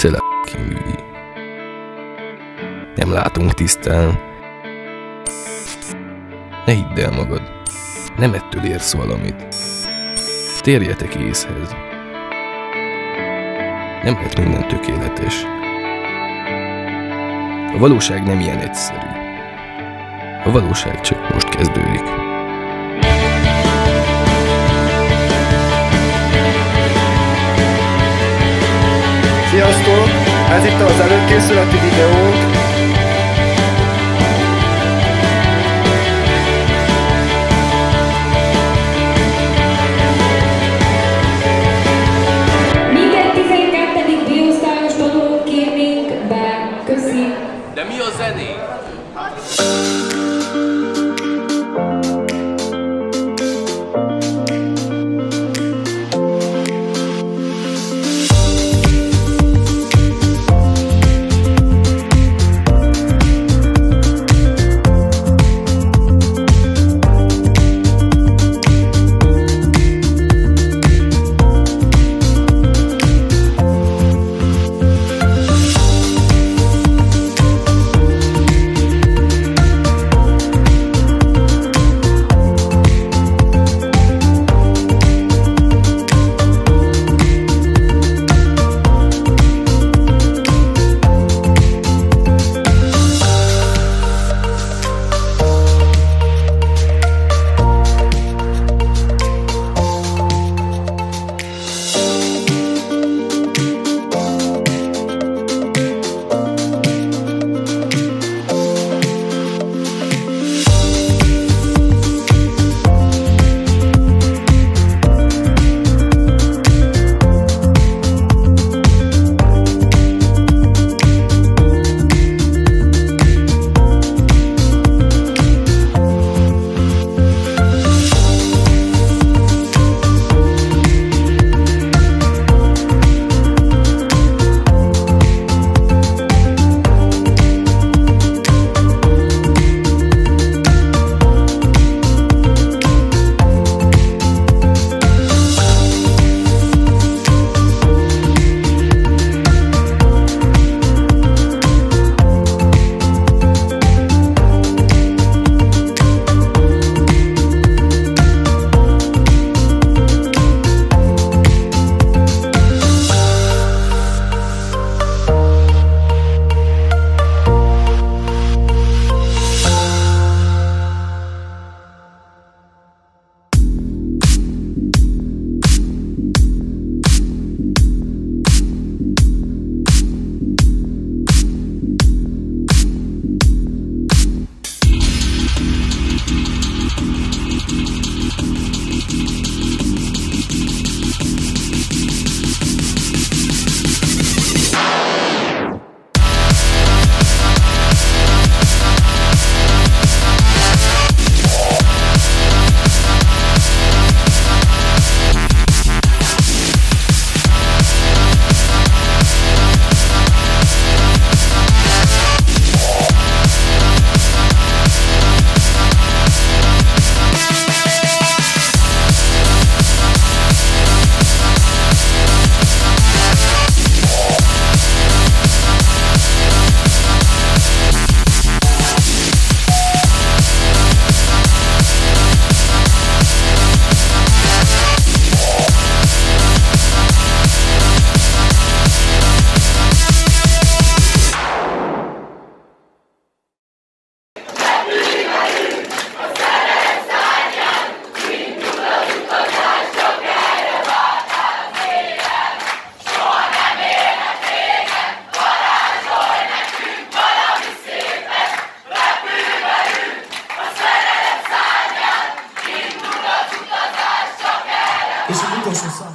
Szele művi. Nem látunk tisztán. Ne hidd el magad. Nem ettől érsz valamit. Térjetek észhez. Nem lehet minden tökéletes. A valóság nem ilyen egyszerű. A valóság csak most kezdődik. Sziasztok! Ez itt az előkészületi videónk. Minket 12. B-osztályos tanulót kérnénk be. Köszi! De mi a zené? És az utolsó szám.